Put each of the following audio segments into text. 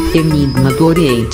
Enigma do Oriente.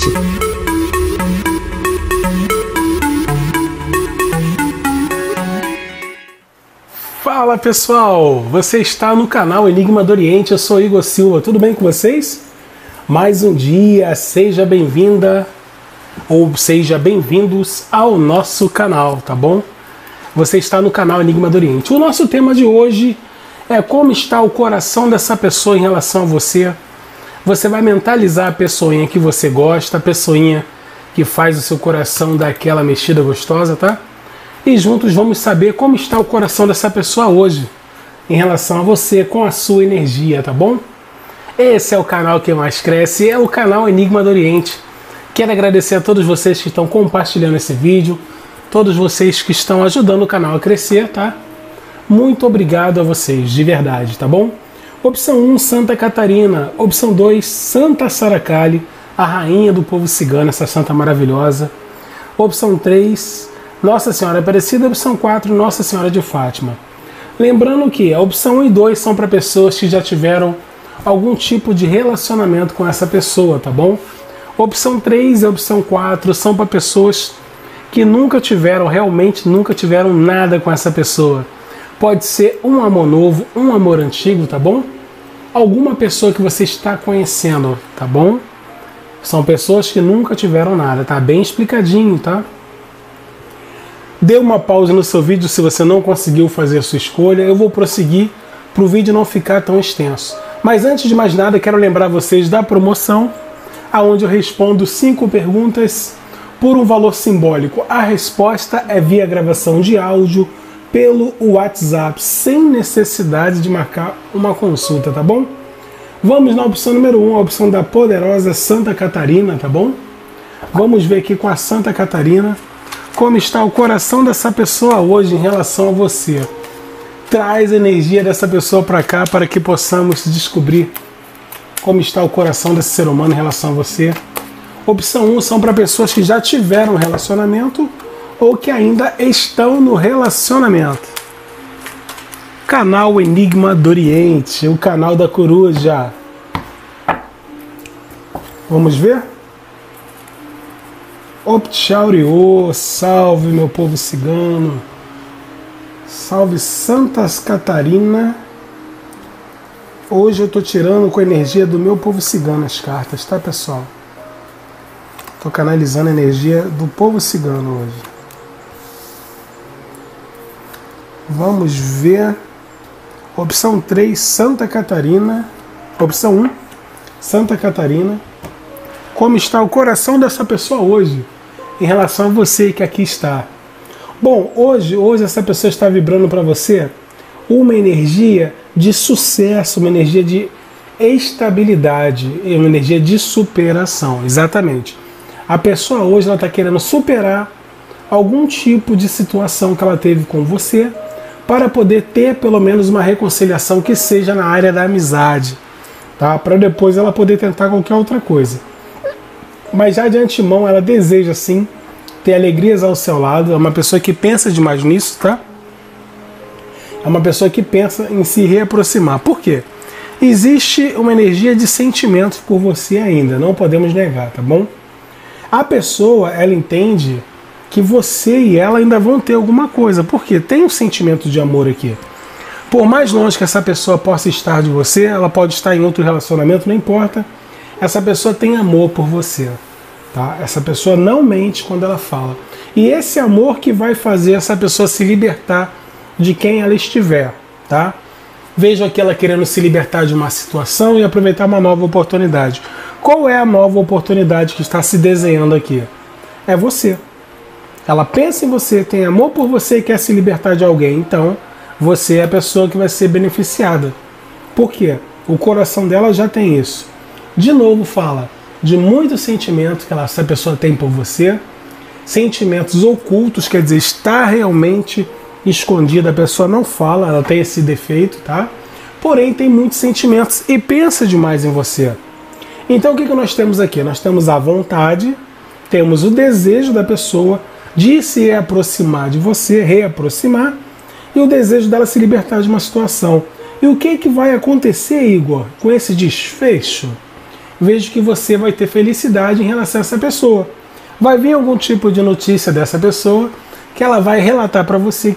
Fala pessoal, você está no canal Enigma do Oriente, eu sou Igor Silva, tudo bem com vocês? Mais um dia, seja bem-vinda ou seja bem-vindos ao nosso canal, tá bom? Você está no canal Enigma do Oriente. O nosso tema de hoje é como está o coração dessa pessoa em relação a você. Você vai mentalizar a pessoinha que você gosta, a pessoinha que faz o seu coração dar aquela mexida gostosa, tá? E juntos vamos saber como está o coração dessa pessoa hoje, em relação a você, com a sua energia, tá bom? Esse é o canal que mais cresce, é o canal Enigma do Oriente. Quero agradecer a todos vocês que estão compartilhando esse vídeo, todos vocês que estão ajudando o canal a crescer, tá? Muito obrigado a vocês, de verdade, tá bom? Opção 1, Santa Catarina. Opção 2, Santa Saracali, a rainha do povo cigano, essa santa maravilhosa. Opção 3, Nossa Senhora Aparecida. Opção 4, Nossa Senhora de Fátima. Lembrando que a opção 1 e 2 são para pessoas que já tiveram algum tipo de relacionamento com essa pessoa, tá bom? Opção 3 e opção 4 são para pessoas que nunca tiveram, realmente nunca tiveram nada com essa pessoa. Pode ser um amor novo, um amor antigo, tá bom? Alguma pessoa que você está conhecendo, tá bom? São pessoas que nunca tiveram nada, tá bem explicadinho, tá? Dê uma pausa no seu vídeo se você não conseguiu fazer a sua escolha. Eu vou prosseguir para o vídeo não ficar tão extenso. Mas antes de mais nada, quero lembrar vocês da promoção, onde eu respondo 5 perguntas por um valor simbólico. A resposta é via gravação de áudio pelo WhatsApp, sem necessidade de marcar uma consulta, tá bom? Vamos na opção número 1, a opção da poderosa Santa Catarina, tá bom? Vamos ver aqui com a Santa Catarina como está o coração dessa pessoa hoje em relação a você. Traz a energia dessa pessoa para cá para que possamos descobrir como está o coração desse ser humano em relação a você. Opção 1 são para pessoas que já tiveram um relacionamento ou que ainda estão no relacionamento. Canal Enigma do Oriente, o canal da coruja. Vamos ver? Optchauriô, salve meu povo cigano. Salve Santa Catarina. Hoje eu tô tirando com a energia do meu povo cigano as cartas, tá pessoal? Tô canalizando a energia do povo cigano hoje. Vamos ver. Opção 3, Santa Catarina. Opção 1, Santa Catarina. Como está o coração dessa pessoa hoje em relação a você que aqui está? Bom, hoje essa pessoa está vibrando para você uma energia de sucesso, uma energia de estabilidade, uma energia de superação, exatamente. A pessoa hoje está querendo superar algum tipo de situação que ela teve com você para poder ter pelo menos uma reconciliação que seja na área da amizade, tá? Para depois ela poder tentar qualquer outra coisa. Mas já de antemão ela deseja sim ter alegrias ao seu lado, é uma pessoa que pensa demais nisso, tá? É uma pessoa que pensa em se reaproximar. Por quê? Existe uma energia de sentimentos por você ainda, não podemos negar, tá bom? A pessoa, ela entende que você e ela ainda vão ter alguma coisa, porque tem um sentimento de amor aqui. Por mais longe que essa pessoa possa estar de você, ela pode estar em outro relacionamento, não importa. Essa pessoa tem amor por você, tá? Essa pessoa não mente quando ela fala. E esse amor que vai fazer essa pessoa se libertar de quem ela estiver, tá? Vejo aqui ela querendo se libertar de uma situação e aproveitar uma nova oportunidade. Qual é a nova oportunidade que está se desenhando aqui? É você. Ela pensa em você, tem amor por você e quer se libertar de alguém. Então, você é a pessoa que vai ser beneficiada. Por quê? O coração dela já tem isso. De novo, fala de muitos sentimentos que essa pessoa tem por você. Sentimentos ocultos, quer dizer, está realmente escondida. A pessoa não fala, ela tem esse defeito, tá? Porém, tem muitos sentimentos e pensa demais em você. Então, o que nós temos aqui? Nós temos a vontade, temos o desejo da pessoa de se aproximar de você, reaproximar, e o desejo dela se libertar de uma situação. E o que vai acontecer, Igor, com esse desfecho? vejo que você vai ter felicidade em relação a essa pessoa. Vai vir algum tipo de notícia dessa pessoa que ela vai relatar para você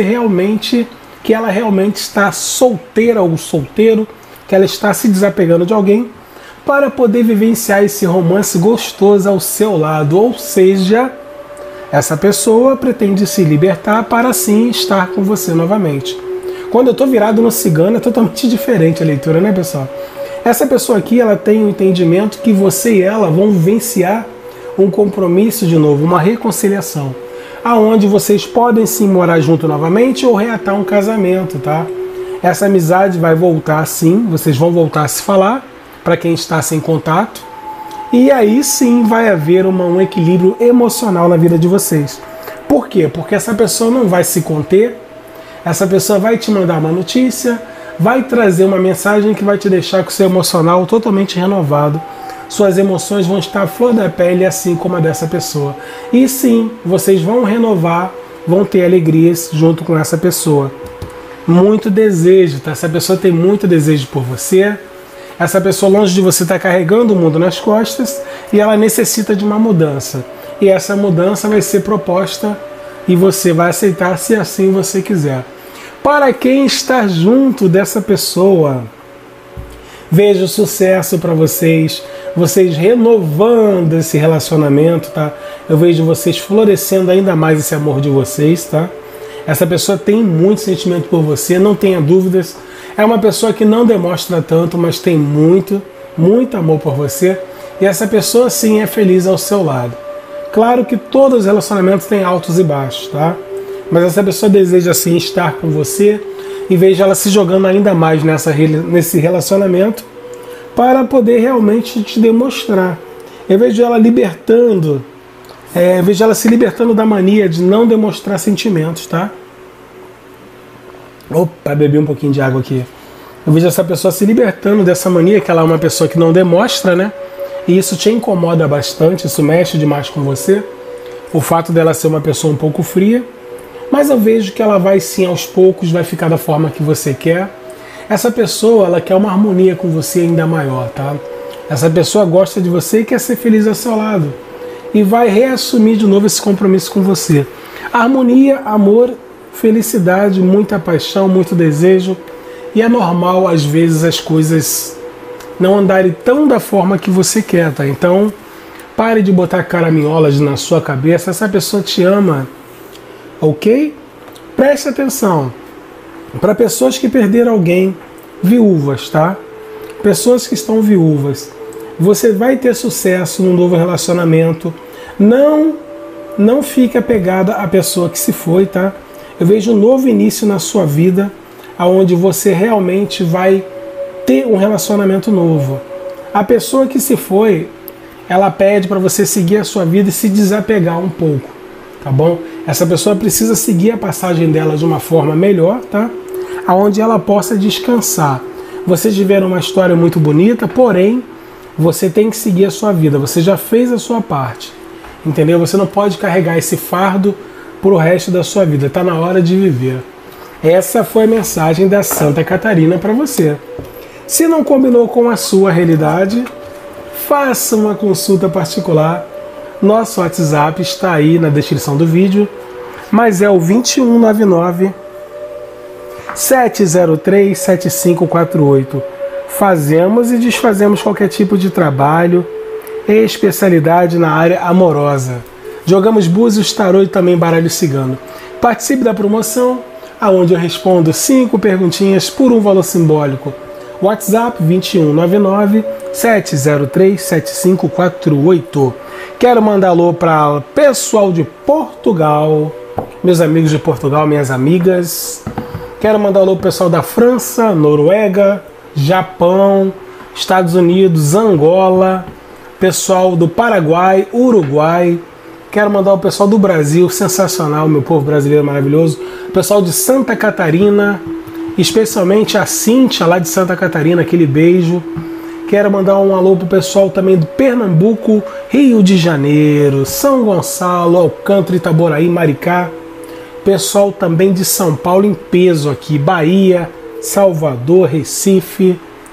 que ela realmente está solteira ou solteiro, que ela está se desapegando de alguém para poder vivenciar esse romance gostoso ao seu lado. Ou seja, essa pessoa pretende se libertar para assim estar com você novamente. Quando eu estou virado no cigano é totalmente diferente a leitura, né, pessoal? Essa pessoa aqui, ela tem um entendimento que você e ela vão vivenciar um compromisso de novo, uma reconciliação, aonde vocês podem sim morar junto novamente ou reatar um casamento, tá? Essa amizade vai voltar sim, vocês vão voltar a se falar, para quem está sem contato, e aí sim vai haver um equilíbrio emocional na vida de vocês. Por quê? Porque essa pessoa não vai se conter, essa pessoa vai te mandar uma notícia, vai trazer uma mensagem que vai te deixar com o seu emocional totalmente renovado. Suas emoções vão estar à flor da pele, assim como a dessa pessoa. E sim, vocês vão renovar, vão ter alegrias junto com essa pessoa. Muito desejo, tá? Essa pessoa tem muito desejo por você. Essa pessoa longe de você está carregando o mundo nas costas e ela necessita de uma mudança. E essa mudança vai ser proposta e você vai aceitar se assim você quiser. Para quem está junto dessa pessoa, vejo sucesso para vocês, vocês renovando esse relacionamento, tá? Eu vejo vocês florescendo ainda mais esse amor de vocês, tá? Essa pessoa tem muito sentimento por você, não tenha dúvidas. É uma pessoa que não demonstra tanto, mas tem muito, muito amor por você. E essa pessoa sim é feliz ao seu lado. Claro que todos os relacionamentos têm altos e baixos, tá? Mas essa pessoa deseja sim estar com você e vejo ela se jogando ainda mais nesse relacionamento para poder realmente te demonstrar. Eu vejo ela se libertando da mania de não demonstrar sentimentos, tá? Opa, bebi um pouquinho de água aqui. Eu vejo essa pessoa se libertando dessa mania, que ela é uma pessoa que não demonstra, né? E isso te incomoda bastante, isso mexe demais com você. O fato dela ser uma pessoa um pouco fria. Mas eu vejo que ela vai sim, aos poucos, vai ficar da forma que você quer. Essa pessoa, ela quer uma harmonia com você ainda maior, tá? Essa pessoa gosta de você e quer ser feliz ao seu lado. E vai reassumir de novo esse compromisso com você. Harmonia, amor, felicidade, muita paixão, muito desejo. E é normal, às vezes, as coisas não andarem tão da forma que você quer, tá? Então, pare de botar caraminholas na sua cabeça. Essa pessoa te ama, ok? Preste atenção. Para pessoas que perderam alguém, viúvas, tá? Pessoas que estão viúvas. Você vai ter sucesso num novo relacionamento. Não fique apegada à pessoa que se foi, tá? Eu vejo um novo início na sua vida, onde você realmente vai ter um relacionamento novo. A pessoa que se foi, ela pede para você seguir a sua vida e se desapegar um pouco, tá bom? Essa pessoa precisa seguir a passagem dela de uma forma melhor, tá? Onde ela possa descansar. Vocês tiveram uma história muito bonita, porém, você tem que seguir a sua vida. Você já fez a sua parte, entendeu? Você não pode carregar esse fardo para o resto da sua vida. Está na hora de viver. Essa foi a mensagem da Santa Catarina para você. Se não combinou com a sua realidade, faça uma consulta particular. Nosso WhatsApp está aí na descrição do vídeo, mas é o 2199 703 7548. Fazemos e desfazemos qualquer tipo de trabalho e especialidade na área amorosa. Jogamos búzios, tarô e também baralho cigano. Participe da promoção, aonde eu respondo 5 perguntinhas por um valor simbólico. WhatsApp 2199 703 7548. Quero mandar alô para o pessoal de Portugal, meus amigos de Portugal, minhas amigas. Quero mandar alô para o pessoal da França, Noruega, Japão, Estados Unidos, Angola, pessoal do Paraguai, Uruguai. Quero mandar o pessoal do Brasil, sensacional, meu povo brasileiro maravilhoso. Pessoal de Santa Catarina, especialmente a Cíntia lá de Santa Catarina, aquele beijo. Quero mandar um alô pro pessoal também do Pernambuco, Rio de Janeiro, São Gonçalo, Alcântara, Itaboraí, Maricá. Pessoal também de São Paulo em peso aqui, Bahia, Salvador, Recife,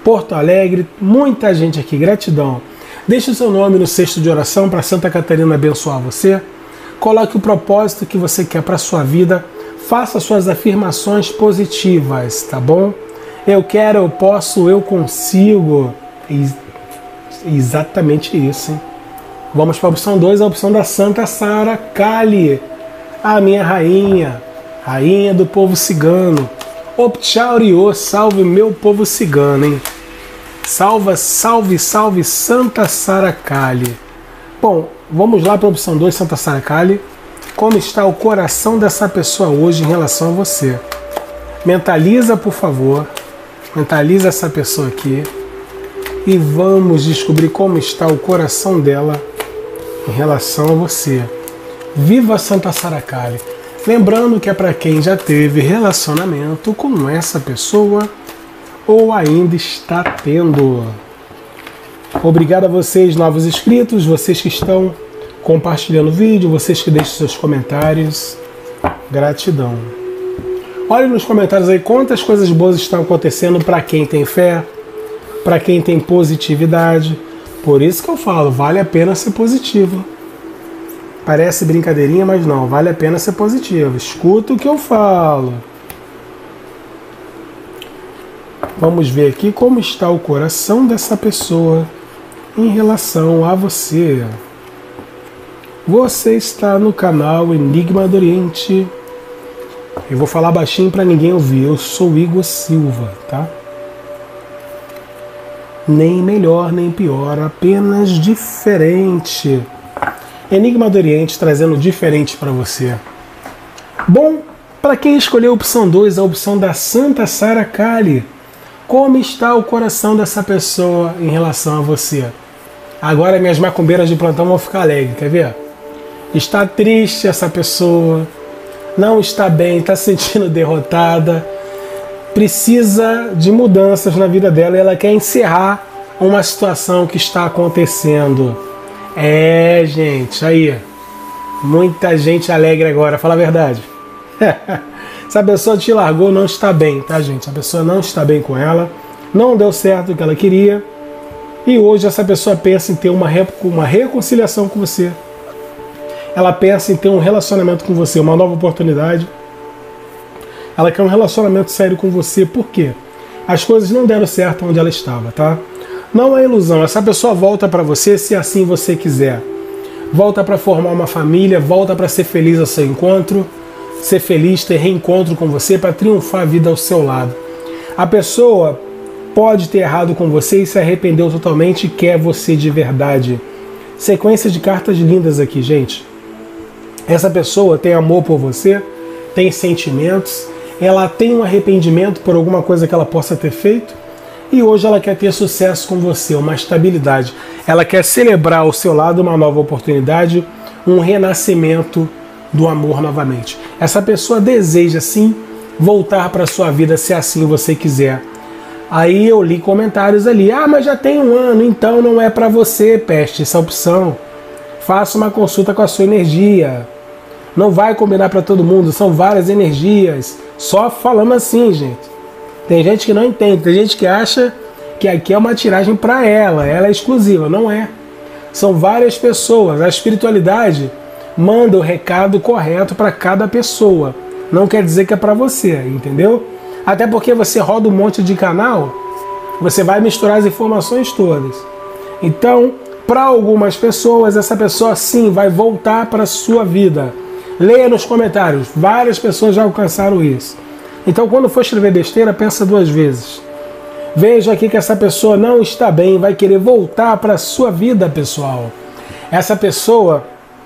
Porto Alegre, muita gente aqui, gratidão. Deixe o seu nome no cesto de oração para Santa Catarina abençoar você. Coloque o propósito que você quer para a sua vida. Faça suas afirmações positivas, tá bom? Eu quero, eu posso, eu consigo. Exatamente isso, hein? Vamos para a opção 2, a opção da Santa Sara Kali, a minha rainha, rainha do povo cigano. Opchauriô, salve meu povo cigano, hein? Salve, salve Santa Sara Kali. Bom, vamos lá para a opção 2, Santa Sara Kali. Como está o coração dessa pessoa hoje em relação a você? Mentaliza, por favor. Mentaliza essa pessoa aqui. E vamos descobrir como está o coração dela em relação a você. Viva Santa Sara Kali. Lembrando que é para quem já teve relacionamento com essa pessoa ou ainda está tendo. Obrigado a vocês, novos inscritos, vocês que estão compartilhando o vídeo, vocês que deixam seus comentários. Gratidão. Olhe nos comentários aí quantas coisas boas estão acontecendo para quem tem fé, para quem tem positividade. Por isso que eu falo, vale a pena ser positivo. Parece brincadeirinha, mas não, vale a pena ser positivo. Escuta o que eu falo. Vamos ver aqui como está o coração dessa pessoa em relação a você. Você está no canal Enigma do Oriente. Eu vou falar baixinho para ninguém ouvir. Eu sou Igor Silva, tá? Nem melhor, nem pior, apenas diferente. Enigma do Oriente trazendo diferente para você. Bom, para quem escolheu a opção 2, a opção da Santa Sara Kali, como está o coração dessa pessoa em relação a você? Agora minhas macumbeiras de plantão vão ficar alegres, quer ver? Está triste essa pessoa, não está bem, está se sentindo derrotada, precisa de mudanças na vida dela e ela quer encerrar uma situação que está acontecendo. É, gente, aí, muita gente alegre agora, fala a verdade. Se a pessoa te largou, não está bem, tá, gente? A pessoa não está bem com ela, não deu certo o que ela queria, e hoje essa pessoa pensa em ter uma reconciliação com você. Ela pensa em ter um relacionamento com você, uma nova oportunidade. Ela quer um relacionamento sério com você, por quê? As coisas não deram certo onde ela estava, tá? Não é ilusão, essa pessoa volta para você se assim você quiser. Volta para formar uma família, volta para ser feliz ao seu encontro, ser feliz, ter reencontro com você, para triunfar a vida ao seu lado. A pessoa pode ter errado com você e se arrependeu totalmente e quer você de verdade. Sequência de cartas lindas aqui, gente. Essa pessoa tem amor por você, tem sentimentos, ela tem um arrependimento por alguma coisa que ela possa ter feito e hoje ela quer ter sucesso com você, uma estabilidade. Ela quer celebrar ao seu lado uma nova oportunidade, um renascimento do amor novamente. Essa pessoa deseja sim voltar para a sua vida se assim você quiser. Aí eu li comentários ali, mas já tem um ano, então não é para você, peste, essa opção. Faça uma consulta com a sua energia. Não vai combinar para todo mundo, são várias energias. Só falando assim, gente. Tem gente que não entende, tem gente que acha que aqui é uma tiragem para ela é exclusiva, não é. São várias pessoas, a espiritualidade manda o recado correto para cada pessoa. Não quer dizer que é para você, entendeu? Até porque você roda um monte de canal, você vai misturar as informações todas. Então, para algumas pessoas, essa pessoa sim vai voltar para a sua vida. Leia nos comentários, várias pessoas já alcançaram isso. Então, quando for escrever besteira, pensa duas vezes. Veja aqui que essa pessoa não está bem, vai querer voltar para a sua vida, pessoal. Essa pessoa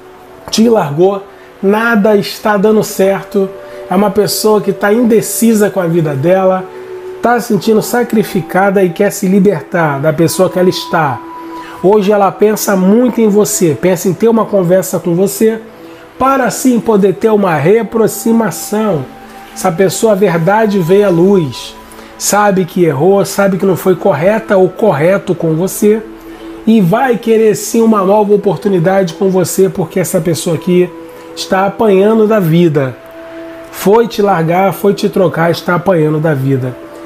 te largou, nada está dando certo. É uma pessoa que está indecisa com a vida dela, está se sentindo sacrificada e quer se libertar da pessoa que ela está. Hoje ela pensa muito em você, pensa em ter uma conversa com você, para assim poder ter uma reaproximação. Essa pessoa, a verdade veio à luz, sabe que errou, sabe que não foi correta ou correto com você, e vai querer sim uma nova oportunidade com você, porque essa pessoa aqui está apanhando da vida. Foi te largar, foi te trocar, está apanhando da vida.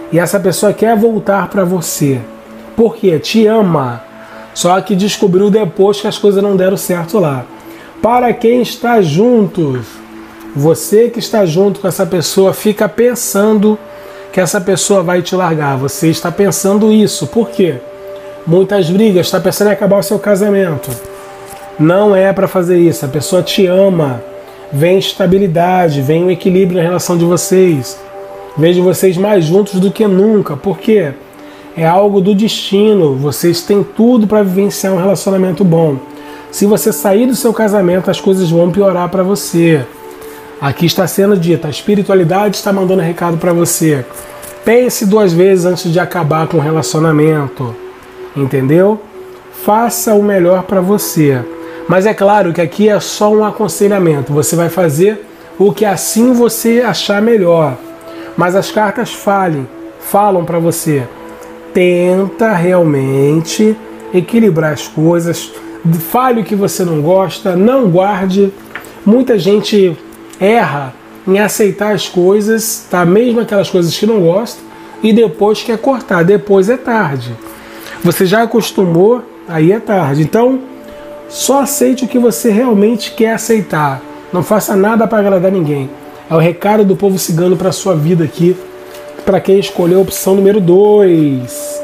E essa pessoa quer voltar para você. Por quê? Te ama. Só que descobriu depois que as coisas não deram certo lá. Para quem está junto, você que está junto com essa pessoa fica pensando que essa pessoa vai te largar. Você está pensando isso. Por quê? Muitas brigas, está pensando em acabar o seu casamento. Não é para fazer isso. A pessoa te ama. Vem estabilidade, vem o equilíbrio na relação de vocês. Vejo vocês mais juntos do que nunca. Por quê? É algo do destino. Vocês têm tudo para vivenciar um relacionamento bom. Se você sair do seu casamento, as coisas vão piorar para você. Aqui está sendo dito, a espiritualidade está mandando recado para você. Pense 2 vezes antes de acabar com o relacionamento. Entendeu? Faça o melhor para você. Mas é claro que aqui é só um aconselhamento. Você vai fazer o que assim você achar melhor. Mas as cartas falam para você. Tenta realmente equilibrar as coisas. Fale o que você não gosta, não guarde. Muita gente erra em aceitar as coisas, tá? Mesmo aquelas coisas que não gosta, e depois quer cortar. Depois é tarde. Você já acostumou, aí é tarde. Então, só aceite o que você realmente quer aceitar. Não faça nada para agradar ninguém. É o recado do povo cigano para a sua vida aqui, para quem escolheu a opção número 2.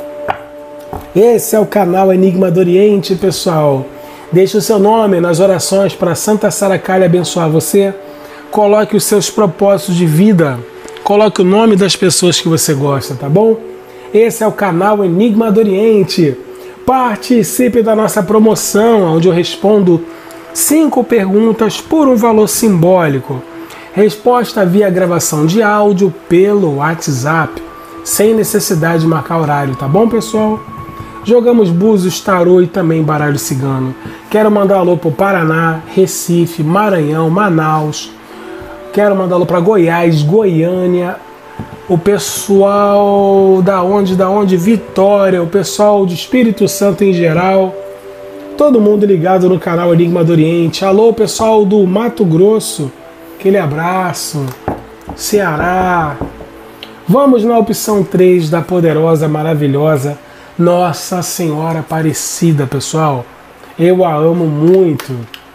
Esse é o canal Enigma do Oriente, pessoal. Deixe o seu nome nas orações para Santa Sara Kali abençoar você. Coloque os seus propósitos de vida. Coloque o nome das pessoas que você gosta, tá bom? Esse é o canal Enigma do Oriente. Participe da nossa promoção, onde eu respondo 5 perguntas por um valor simbólico. Resposta via gravação de áudio pelo WhatsApp, sem necessidade de marcar horário, tá bom, pessoal? Jogamos búzios, tarô e também baralho cigano. Quero mandar alô para o Paraná, Recife, Maranhão, Manaus. Quero mandar alô para Goiás, Goiânia. O pessoal da onde? Vitória, o pessoal de Espírito Santo em geral. Todo mundo ligado no canal Enigma do Oriente. Alô, pessoal do Mato Grosso. Aquele abraço. Ceará. Vamos na opção 3 da poderosa, maravilhosa Nossa Senhora Aparecida, pessoal. Eu a amo muito.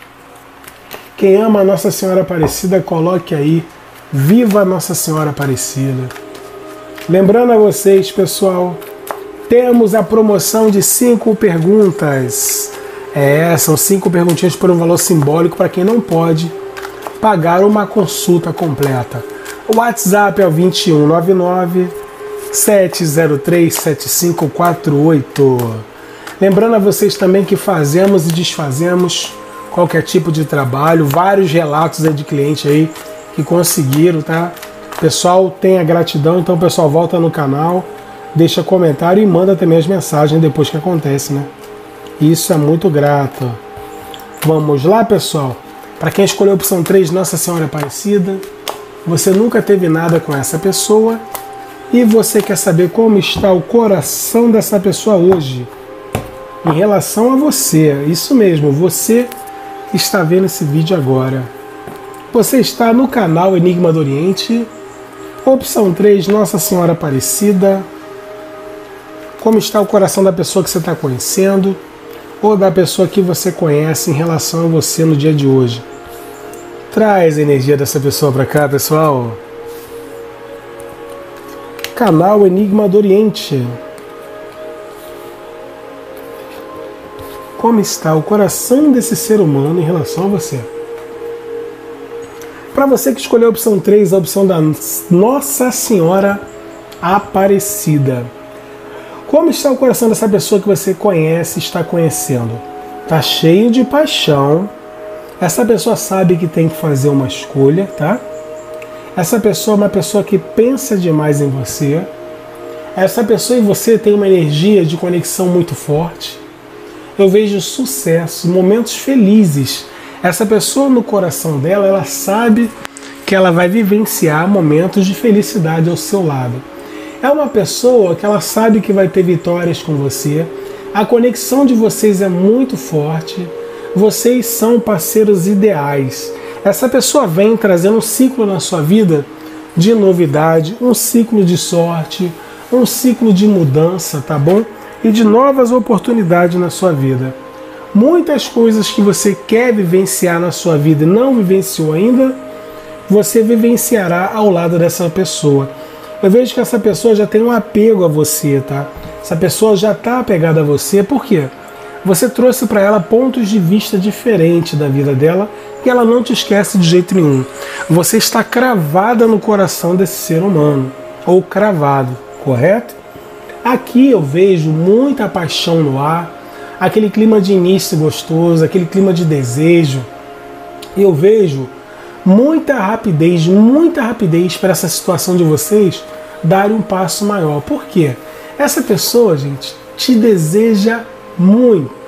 Quem ama a Nossa Senhora Aparecida, coloque aí. Viva Nossa Senhora Aparecida. Lembrando a vocês, pessoal, temos a promoção de 5 perguntas. São 5 perguntinhas por um valor simbólico para quem não pode pagar uma consulta completa. O WhatsApp é o 2199 703 7548. Lembrando a vocês também que fazemos e desfazemos qualquer tipo de trabalho, vários relatos aí de cliente aí que conseguiram, tá? O pessoal tem a gratidão, então o pessoal volta no canal, deixa comentário e manda também as mensagens depois que acontece, né? Isso é muito grato. Vamos lá, pessoal. Para quem escolheu a opção 3, Nossa Senhora Aparecida, você nunca teve nada com essa pessoa e você quer saber como está o coração dessa pessoa hoje em relação a você. Isso mesmo, você está vendo esse vídeo agora. Você está no canal Enigma do Oriente. Opção 3, Nossa Senhora Aparecida. Como está o coração da pessoa que você está conhecendo ou da pessoa que você conhece em relação a você no dia de hoje? Traz a energia dessa pessoa para cá, pessoal. Canal Enigma do Oriente. Como está o coração desse ser humano em relação a você? Para você que escolheu a opção 3, a opção da Nossa Senhora Aparecida. Como está o coração dessa pessoa que você conhece, está conhecendo? Está cheio de paixão. Essa pessoa sabe que tem que fazer uma escolha, tá? Essa pessoa é uma pessoa que pensa demais em você. Essa pessoa e você tem uma energia de conexão muito forte. Eu vejo sucesso, momentos felizes. Essa pessoa no coração dela, ela sabe que ela vai vivenciar momentos de felicidade ao seu lado. É uma pessoa que ela sabe que vai ter vitórias com você. A conexão de vocês é muito forte. Vocês são parceiros ideais. Essa pessoa vem trazendo um ciclo na sua vida de novidade, um ciclo de sorte, um ciclo de mudança, tá bom? E de novas oportunidades na sua vida. Muitas coisas que você quer vivenciar na sua vida e não vivenciou ainda, você vivenciará ao lado dessa pessoa. Eu vejo que essa pessoa já tem um apego a você, tá? Essa pessoa já está apegada a você, por quê? Você trouxe para ela pontos de vista diferentes da vida dela e ela não te esquece de jeito nenhum. Você está cravada no coração desse ser humano, ou cravado, correto? Aqui eu vejo muita paixão no ar, aquele clima de início gostoso, aquele clima de desejo. Eu vejo muita rapidez para essa situação de vocês darem um passo maior. Por quê? Essa pessoa, gente, te deseja muito.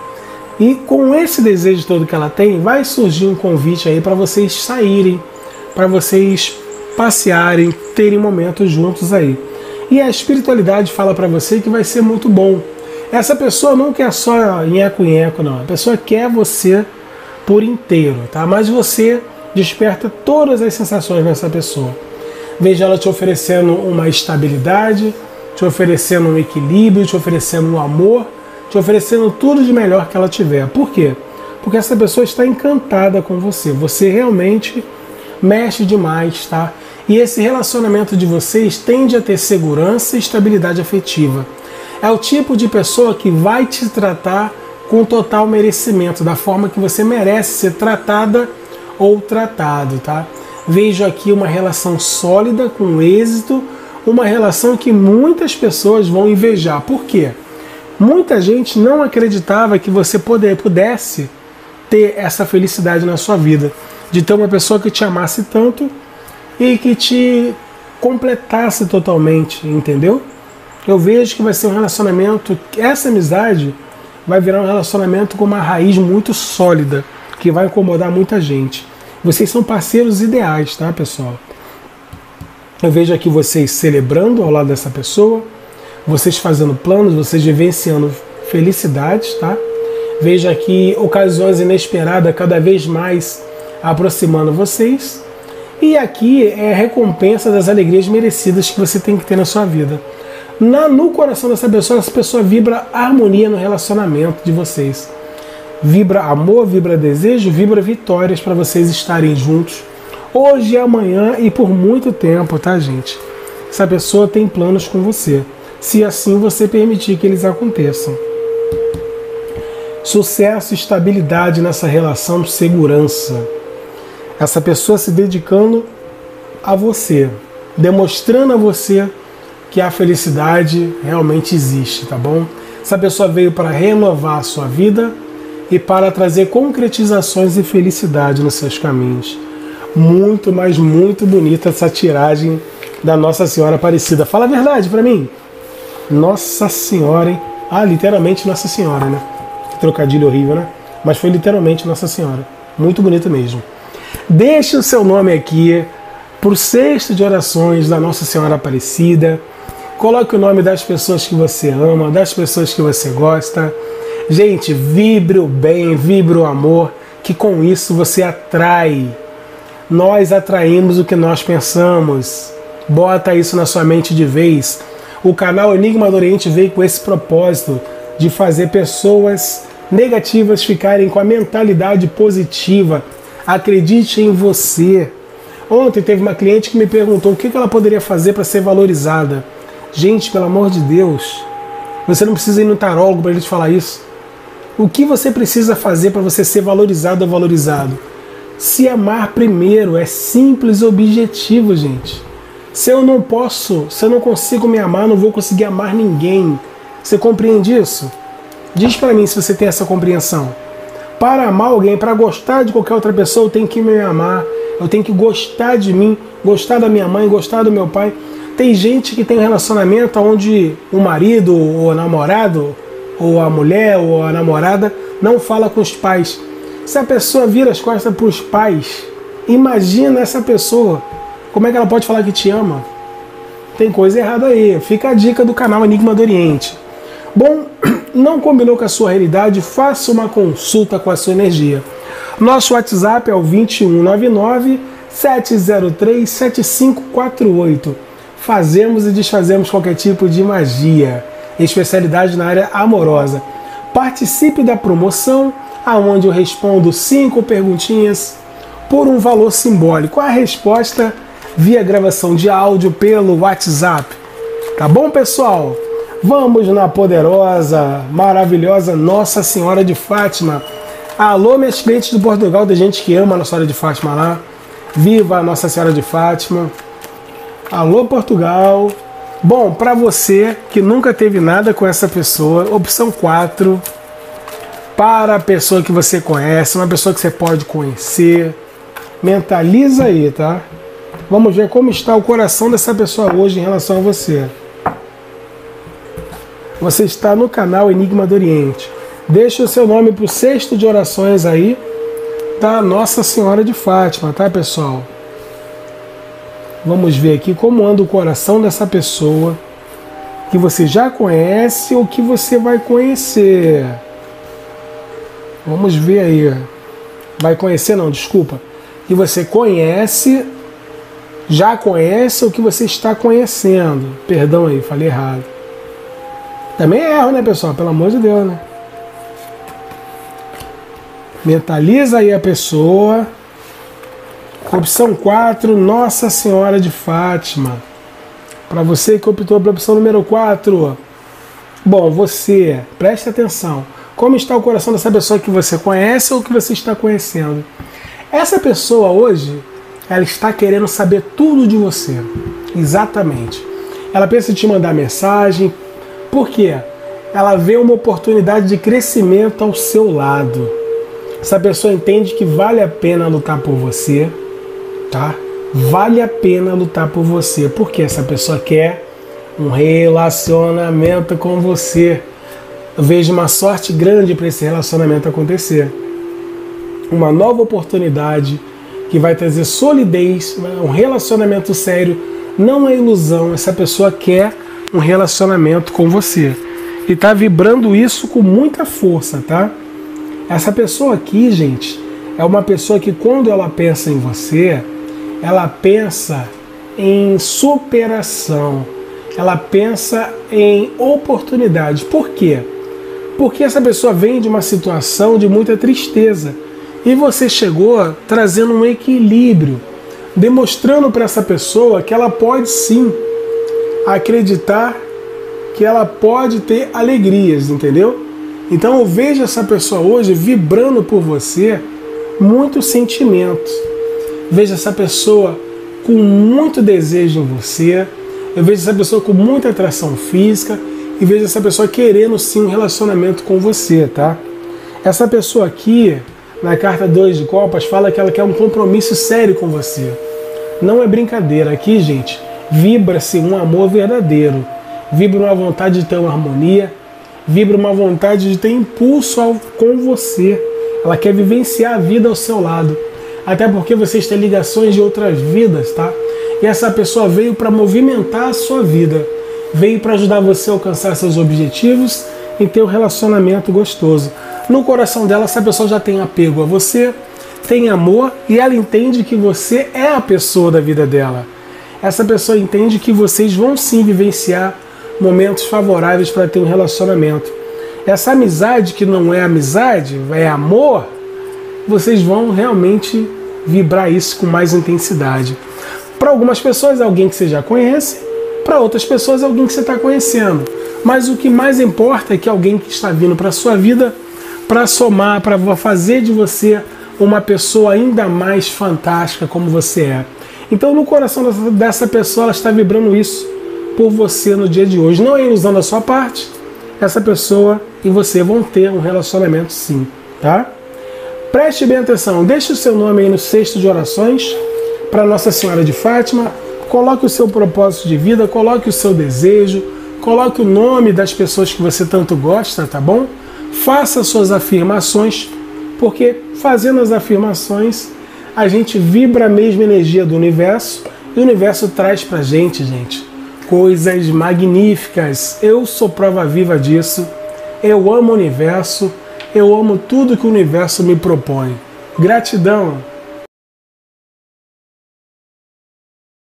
E com esse desejo todo que ela tem, vai surgir um convite aí para vocês saírem, para vocês passearem, terem momentos juntos aí. E a espiritualidade fala para você que vai ser muito bom. Essa pessoa não quer só nheco-nheco, não. A pessoa quer você por inteiro, tá? Mas você desperta todas as sensações nessa pessoa. Veja ela te oferecendo uma estabilidade, te oferecendo um equilíbrio, te oferecendo um amor, te oferecendo tudo de melhor que ela tiver. Por quê? Porque essa pessoa está encantada com você. Você realmente mexe demais, tá? E esse relacionamento de vocês tende a ter segurança e estabilidade afetiva. É o tipo de pessoa que vai te tratar com total merecimento, da forma que você merece ser tratada ou tratado, tá? Vejo aqui uma relação sólida, com êxito, uma relação que muitas pessoas vão invejar. Por quê? Muita gente não acreditava que você pudesse ter essa felicidade na sua vida, de ter uma pessoa que te amasse tanto e que te completasse totalmente, entendeu? Eu vejo que vai ser um relacionamento, essa amizade vai virar um relacionamento com uma raiz muito sólida, que vai incomodar muita gente. Vocês são parceiros ideais, tá, pessoal? Eu vejo aqui vocês celebrando ao lado dessa pessoa, vocês fazendo planos, vocês vivenciando felicidades, tá? Vejo aqui ocasiões inesperadas cada vez mais aproximando vocês. E aqui é a recompensa das alegrias merecidas que você tem que ter na sua vida. No coração dessa pessoa vibra harmonia no relacionamento de vocês. Vibra amor, vibra desejo, vibra vitórias para vocês estarem juntos. Hoje e amanhã e por muito tempo, tá, gente? Essa pessoa tem planos com você, se assim você permitir que eles aconteçam. Sucesso e estabilidade nessa relação, segurança. Essa pessoa se dedicando a você, demonstrando a você que a felicidade realmente existe, tá bom? Essa pessoa veio para renovar a sua vida e para trazer concretizações e felicidade nos seus caminhos. Muito, mas muito bonita essa tiragem da Nossa Senhora Aparecida. Fala a verdade para mim. Nossa Senhora, hein? Ah, literalmente Nossa Senhora, né? Que trocadilho horrível, né? Mas foi literalmente Nossa Senhora. Muito bonito mesmo. Deixe o seu nome aqui para o cesto de orações da Nossa Senhora Aparecida. Coloque o nome das pessoas que você ama, das pessoas que você gosta. Gente, vibre o bem, vibre o amor, que com isso você atrai. Nós atraímos o que nós pensamos. Bota isso na sua mente de vez. O canal Enigma do Oriente veio com esse propósito de fazer pessoas negativas ficarem com a mentalidade positiva. Acredite em você. Ontem teve uma cliente que me perguntou o que ela poderia fazer para ser valorizada. Gente, pelo amor de Deus, você não precisa ir no tarólogo para ele te falar isso. O que você precisa fazer para você ser valorizado ou valorizado? Se amar primeiro, é simples e objetivo, gente. Se eu não consigo me amar, não vou conseguir amar ninguém. Você compreende isso? Diz para mim se você tem essa compreensão. Para amar alguém, para gostar de qualquer outra pessoa, eu tenho que me amar. Eu tenho que gostar de mim, gostar da minha mãe, gostar do meu pai. Tem gente que tem um relacionamento onde o marido, ou o namorado, ou a mulher, ou a namorada não fala com os pais. Se a pessoa vira as costas para os pais, imagina essa pessoa. Como é que ela pode falar que te ama? Tem coisa errada aí. Fica a dica do canal Enigma do Oriente. Bom, não combinou com a sua realidade? Faça uma consulta com a sua energia. Nosso WhatsApp é o 2199 703-7548. Fazemos e desfazemos qualquer tipo de magia, especialidade na área amorosa. Participe da promoção, aonde eu respondo 5 perguntinhas por um valor simbólico. A resposta via gravação de áudio pelo WhatsApp. Tá bom, pessoal? Vamos na poderosa, maravilhosa Nossa Senhora de Fátima. Alô, meus clientes do Portugal, tem gente que ama a Nossa Senhora de Fátima lá. Viva a Nossa Senhora de Fátima. Alô, Portugal. Bom, para você que nunca teve nada com essa pessoa, opção 4, para a pessoa que você conhece, uma pessoa que você pode conhecer, mentaliza aí, tá? Vamos ver como está o coração dessa pessoa hoje em relação a você. Você está no canal Enigma do Oriente. Deixe o seu nome para o cesto de orações aí da Nossa Senhora de Fátima, tá, pessoal? Vamos ver aqui como anda o coração dessa pessoa que você já conhece ou que você vai conhecer. Vamos ver aí. Vai conhecer não, desculpa. Que você conhece, já conhece ou que você está conhecendo. Perdão aí, falei errado. Também é erro, né, pessoal? Pelo amor de Deus, né? Mentaliza aí a pessoa. Opção 4, Nossa Senhora de Fátima. Para você que optou pela opção número 4. Bom, você, preste atenção. Como está o coração dessa pessoa que você conhece ou que você está conhecendo? Essa pessoa hoje, ela está querendo saber tudo de você. Exatamente. Ela pensa em te mandar mensagem. Por quê? Ela vê uma oportunidade de crescimento ao seu lado. Essa pessoa entende que vale a pena lutar por você. Tá? Vale a pena lutar por você, porque essa pessoa quer um relacionamento com você. Eu vejo uma sorte grande para esse relacionamento acontecer. Uma nova oportunidade que vai trazer solidez, um relacionamento sério. Não é ilusão, essa pessoa quer um relacionamento com você. E está vibrando isso com muita força, tá? Essa pessoa aqui, gente, é uma pessoa que quando ela pensa em você, ela pensa em superação, ela pensa em oportunidade. Por quê? Porque essa pessoa vem de uma situação de muita tristeza e você chegou trazendo um equilíbrio, demonstrando para essa pessoa que ela pode sim acreditar, que ela pode ter alegrias, entendeu? Então eu vejo essa pessoa hoje vibrando por você muitos sentimentos. Vejo essa pessoa com muito desejo em você. Eu vejo essa pessoa com muita atração física. E vejo essa pessoa querendo sim um relacionamento com você, tá? Essa pessoa aqui, na carta 2 de copas, fala que ela quer um compromisso sério com você. Não é brincadeira. Aqui, gente, vibra-se um amor verdadeiro. Vibra uma vontade de ter uma harmonia. Vibra uma vontade de ter impulso com você. Ela quer vivenciar a vida ao seu lado. Até porque vocês têm ligações de outras vidas, tá? E essa pessoa veio para movimentar a sua vida. Veio para ajudar você a alcançar seus objetivos e ter um relacionamento gostoso. No coração dela, essa pessoa já tem apego a você, tem amor e ela entende que você é a pessoa da vida dela. Essa pessoa entende que vocês vão sim vivenciar momentos favoráveis para ter um relacionamento. Essa amizade que não é amizade, é amor, vocês vão realmente vibrar isso com mais intensidade. Para algumas pessoas é alguém que você já conhece, para outras pessoas é alguém que você está conhecendo. Mas o que mais importa é que alguém que está vindo para a sua vida para somar, para fazer de você uma pessoa ainda mais fantástica como você é. Então no coração dessa pessoa ela está vibrando isso por você no dia de hoje. Não é ilusão da sua parte, essa pessoa e você vão ter um relacionamento sim, tá? Preste bem atenção, deixe o seu nome aí no cesto de orações para Nossa Senhora de Fátima, coloque o seu propósito de vida, coloque o seu desejo, coloque o nome das pessoas que você tanto gosta, tá bom? Faça suas afirmações, porque fazendo as afirmações a gente vibra a mesma energia do universo e o universo traz pra gente, coisas magníficas. Eu sou prova viva disso, eu amo o universo, eu amo tudo que o universo me propõe. Gratidão!